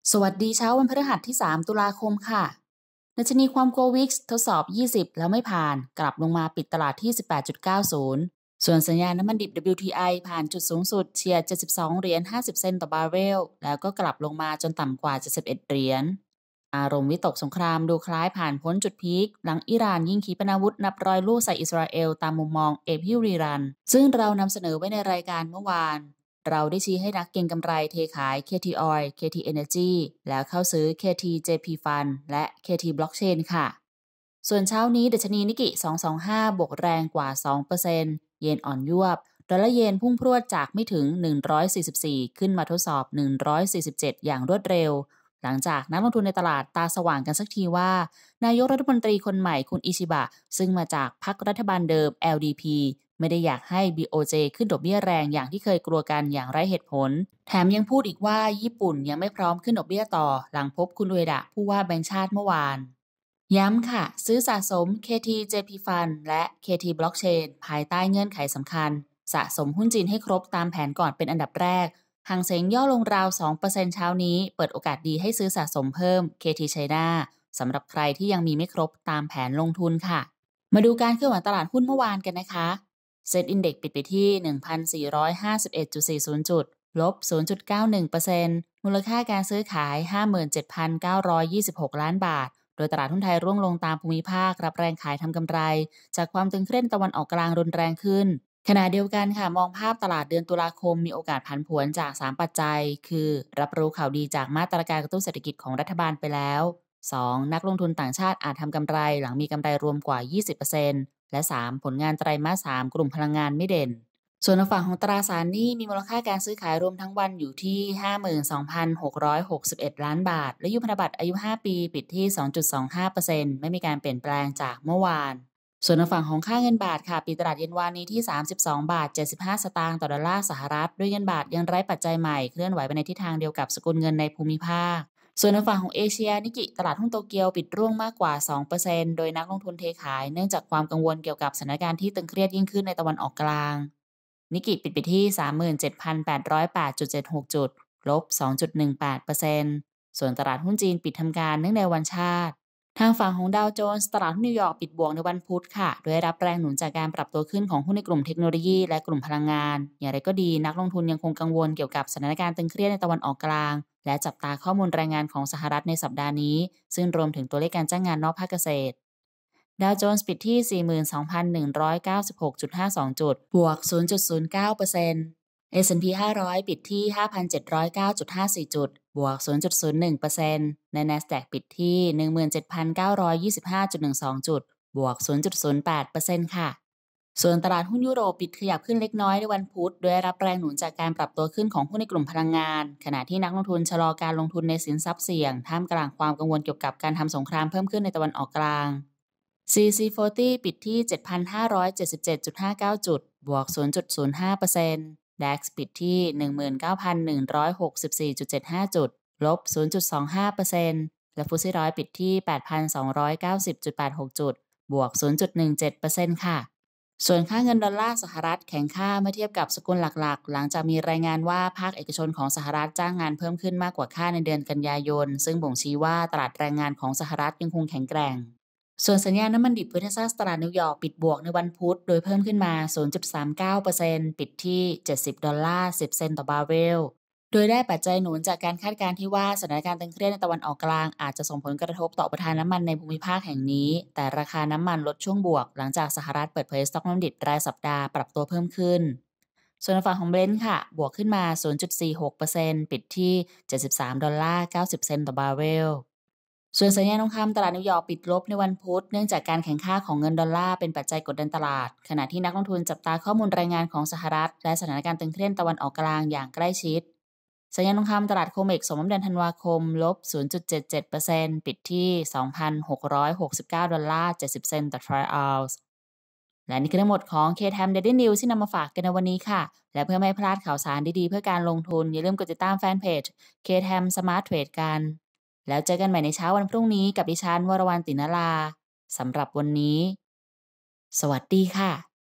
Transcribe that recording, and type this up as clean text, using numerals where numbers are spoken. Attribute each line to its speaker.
Speaker 1: สวัสดีเช้าวันพฤหัสที่3ตุลาคมค่ะดัชนีความกลัววิกซ์ทดสอบ 20 แล้วไม่ผ่านกลับลงมาปิดตลาดที่ 18.90 ส่วนสัญญาณน้ำมันดิบ WTI ผ่านจุดสูงสุดเฉียด 72 เหรียญ 50 เซนต์ต่อบาร์เรลแล้วก็กลับลงมาจนต่ำกว่า 71 เหรียญอารมณ์วิตกสงครามดูคล้ายผ่านพ้นจุดพีคหลังอิหร่านยิงขีปนาวุธนับร้อยลูกใส่อิสราเอลตามมุมมองเอพิรีรันซึ่งเรานำเสนอไว้ในรายการเมื่อวาน เราได้ชี้ให้นักเก็งกำไรเทขาย KT Oil KT Energy แล้วเข้าซื้อ KT JP Fund และ KT Blockchain ค่ะส่วนเช้านี้ดัชนีนิกกิ225บวกแรงกว่า 2% เยนอ่อนยวบดอลลาร์เยนพุ่งพรวดจากไม่ถึง144ขึ้นมาทดสอบ147อย่างรวดเร็วหลังจากนักลงทุนในตลาดตาสว่างกันสักทีว่านายกรัฐมนตรีคนใหม่คุณอิชิบะซึ่งมาจากพรรครัฐบาลเดิม LDP ไม่ได้อยากให้ BOJ ขึ้นดอกเบี้ยแรงอย่างที่เคยกลัวกันอย่างไร้เหตุผลแถมยังพูดอีกว่าญี่ปุ่นยังไม่พร้อมขึ้นดอกเบี้ยต่อหลังพบคุณอุเอดะผู้ว่าแบงก์ชาติเมื่อวานย้ำค่ะซื้อสะสม KT JP Fund และ KT Blockchain ภายใต้เงื่อนไขสำคัญสะสมหุ้นจีนให้ครบตามแผนก่อนเป็นอันดับแรกหางเส็งย่อลงราว 2% เช้านี้เปิดโอกาสดีให้ซื้อสะสมเพิ่ม KT China สำหรับใครที่ยังมีไม่ครบตามแผนลงทุนค่ะมาดูการเคลื่อนไหวตลาดหุ้นเมื่อวานกันนะคะเซ็ตอินเด็กซ์ปิดไปที่ 1,451.40 จุดลบ 0.91% มูลค่าการซื้อขาย 57,926 ล้านบาทโดยตลาดหุ้นไทยร่วงลงตามภูมิภาครับแรงขายทำกำไรจากความตึงเครียดตะวันออกกลางรุนแรงขึ้นขณะเดียวกันค่ะมองภาพตลาดเดือนตุลาคมมีโอกาสผันผวนจาก3ปัจจัยคือรับรู้ข่าวดีจากมาตรการกระตุ้นเศรษฐกิจของรัฐบาลไปแล้ว2นักลงทุนต่างชาติอาจทำกำไรหลังมีกำไรรวมกว่า 20% และ3ผลงานไตรมาส3กลุ่มพลังงานไม่เด่นส่วนฝั่งของตราสารหนี้มีมูลค่าการซื้อขายรวมทั้งวันอยู่ที่ 52,661 ล้านบาทและยุพันธบัตรอายุ 5 ปีปิดที่ 2.25% ไม่มีการเปลี่ยนแปลงจากเมื่อวานส่วนฝั่งของค่าเงินบาทค่ะปิดตลาดเย็นวานนี้ที่ 32 บาท 75 สตางค์ต่อดอลลาร์สหรัฐด้วยเงินบาทยังไร้ปัจจัยใหม่เคลื่อนไหวไปในทิศทางเดียวกับสกุลเงินในภูมิภาคส่วนในฝั่งของเอเชียนิกกิตลาดหุ้นโตเกียวปิดร่วงมากกว่า 2% โดยนักลงทุนเทขายเนื่องจากความกังวลเกี่ยวกับสถานการณ์ที่ตึงเครียดยิ่งขึ้นในตะวันออกกลางนิกกิปิดไปที่ 37,808.76 จุดลบ 2.18% ส่วนตลาดหุ้นจีนปิดทำการเนื่องในวันชาติทางฝั่งของดาวโจนส์ตลาดหุ้นนิวยอร์กปิดบวกในวันพุธค่ะโดยรับแรงหนุนจากการปรับตัวขึ้นของหุ้นในกลุ่มเทคโนโลยีและกลุ่มพลังงานอย่างไรก็ดีนักลงทุนยังคงกังวลเกี่ยวกับสถานการณ์ตึงเครียดในตะวันออกกลางและจับตาข้อมูลรายงานของสหรัฐในสัปดาห์นี้ซึ่งรวมถึงตัวเลขการจ้างงานนอกภาคเกษตรดาวโจนส์ปิดที่ 42,196.52 จุดบวก 0.09% S&P 500 ปิดที่ 5,709.54 จุดบวก 0.01% และ NASDAQ ปิดที่ 17,925.12 จุดบวก 0.08% ค่ะส่วนตลาดหุ้นยุโรปปิดขยับขึ้นเล็กน้อยในวันพุธโดยรับแรงหนุนจากการปรับตัวขึ้นของหุ้นในกลุ่มพลังงานขณะที่นักลงทุนชะลอการลงทุนในสินทรัพย์เสี่ยงท่ามกลางความกังวลเกี่ยวกับการทำสงครามเพิ่มขึ้นในตะวันออกกลาง CAC 40 ปิดที่ 7,577.59 จุดบวก 0.05% DAX ปิดที่ 19,164.75 จุดลบ 0.25% และฟุตซี่100ปิดที่ 8,290.86 จุดบวก 0.17% ค่ะส่วนค่าเงินดอลลาร์สหรัฐแข็งค่าเมื่อเทียบกับสกุลหลักๆหลังจากมีรายงานว่าภาคเอกชนของสหรัฐจ้างงานเพิ่มขึ้นมากกว่าคาดในเดือนกันยายนซึ่งบ่งชี้ว่าตลาดแรงงานของสหรัฐยังคงแข็งแกร่งส่วนสัญญาณน้ำมันดิบเวสต์ซัสตลาดนิวยอร์กปิดบวกในวันพุธโดยเพิ่มขึ้นมา 0.39% ปิดที่$70.10 ต่อบาร์เรลโดยได้ปัจจัยหนุนจากการคาดการณ์ที่ว่าสถานการณ์ตึงเครียดในตะวันออกกลางอาจจะส่งผลกระทบต่ออุปทานน้ำมันในภูมิภาคแห่งนี้แต่ราคาน้ำมันลดช่วงบวกหลังจากสหรัฐเปิดเผยสต็อกน้ำมันดิบรายสัปดาห์ปรับตัวเพิ่มขึ้นส่วนฝั่งของเบรนท์ค่ะบวกขึ้นมา 0.46% ปิดที่$73.90 ต่อบาร์เรลส่วนสัญญาณทองคำตลาดนิวยอร์กปิดลบในวันพุธเนื่องจากการแข่งข้าของเงินดอลลาร์เป็นปัจจัยกดดันตลาดขณะที่นักลงทุนจับตาข้อมูลรายงานของสหรัฐและสถานการณ์ตึงเครียดตะวันออกกลางอย่างใกล้ชิดสัญญาณทองคำตลาดโคเมกส่งน้ำเดือนธันวาคมลบ 0.77% ปิดที่ $2,669.70 ต่อทรัลออนซ์และนี่คือทั้งหมดของ KTM Daily News ที่นำมาฝากกันในวันนี้ค่ะและเพื่อไม่พลาดข่าวสารดีๆเพื่อการลงทุนอย่าลืมกดติดตามแฟนเพจ KTM Smart Trade กันแล้วเจอกันใหม่ในเช้าวันพรุ่งนี้กับดิฉันวรวรรณ ติณลาสำหรับวันนี้สวัสดีค่ะ